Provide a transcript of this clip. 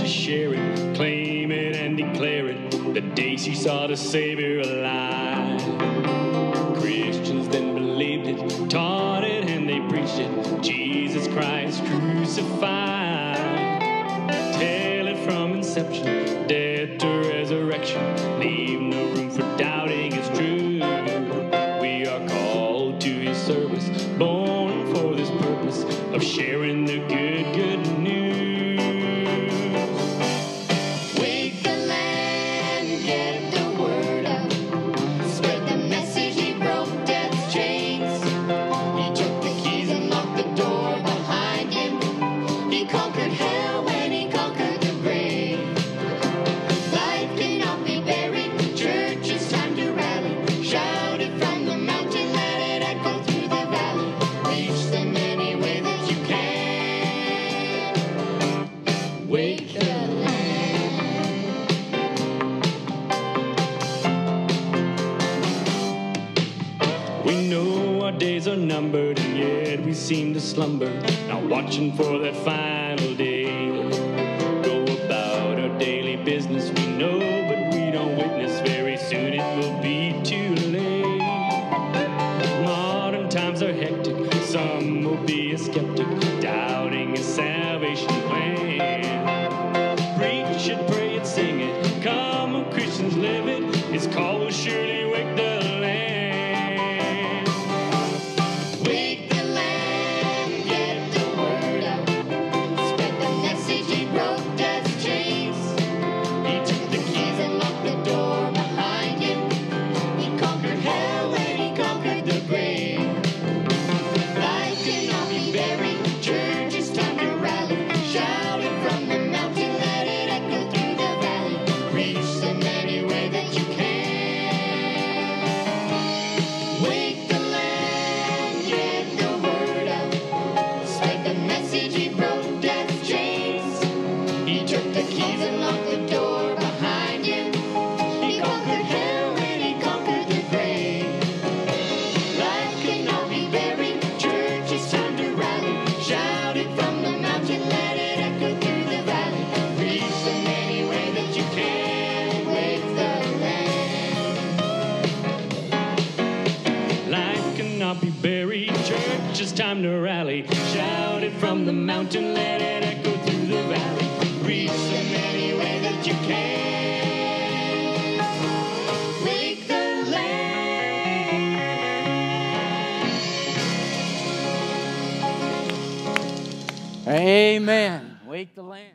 share it, claim it, and declare it. The day she saw the Savior alive. Christians then believed it, taught it, and they preached it. Jesus Christ crucified. Tell it from inception, death to resurrection. Leave no room for doubting it's true. We are called to his service, born for this purpose of sharing the good news. Wake the land, get the word out. Spread the message, he broke death's chains. He took the keys and locked the door behind him. He conquered hell when he conquered the grave. Life cannot be buried, church, it's time to rally. Shout it from the mountain, let it echo through the valley. Reach them any way that you can. Wake the land. We know our days are numbered, and yet we seem to slumber, not watching for that final day. Go about our daily business, we know, but we don't witness. Very soon it will be too late. Modern times are hectic, some will be a skeptic, doubting his salvation plan. Preach it, pray it, sing it, come on Christians, live it. His call will surely wake the land. Wake the land, get the word out. Spread the message, he broke death's chains. He took the keys and locked the door behind him. He conquered hell and he conquered the grave. Life cannot be buried, church, it's time to rally. Shout it from the mountain, let it echo through the valley. Reach them any way that you can. Wake the land, get the word out. Spread the message, he broke death's chains. He took the keys and locked the door behind him. He conquered hell and he conquered the grave. Life cannot be buried, church, it's time to rally. Shout it from the mountain, let it echo through the valley. Reach them any way that you can. Wake the land. Life cannot be buried, church, it's time to rally. Shout it from the mountain, let it echo through the valley. Reach them any way that you can. Wake the land. Amen. Wake the land.